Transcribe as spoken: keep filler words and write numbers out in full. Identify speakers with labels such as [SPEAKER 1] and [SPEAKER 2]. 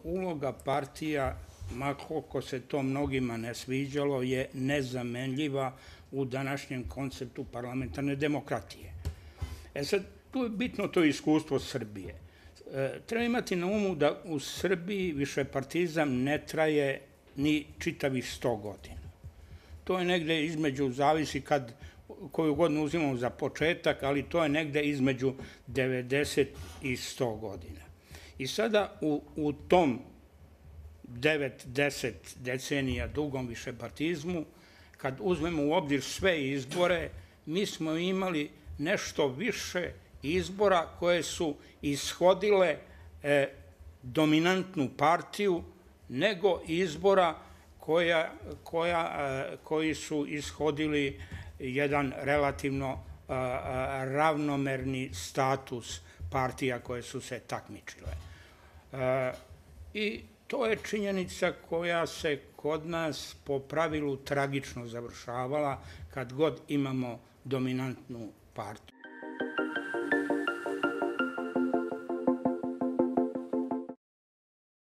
[SPEAKER 1] uloga partija, ma koliko se to mnogima ne sviđalo, je nezamenljiva u današnjem konceptu parlamentarne demokratije. E sad, tu je bitno to iskustvo Srbije. Treba imati na umu da u Srbiji višepartizam ne traje ni čitavih sto godina. To je negde između, zavisi kad, koju godinu uzimamo za početak, ali to je negde između devedeset i sto godina. I sada u, u tom devet deset decenija dugom višepartizmu, kad uzmemo u obzir sve izbore, mi smo imali nešto više izbora koje su ishodile e, dominantnu partiju nego izbora koja, koja, e, koji su ishodili jedan relativno a, a, ravnomerni status partija koje su se takmičile. E, I to je činjenica koja se kod nas po pravilu tragično završavala kad god imamo dominantnu partiju.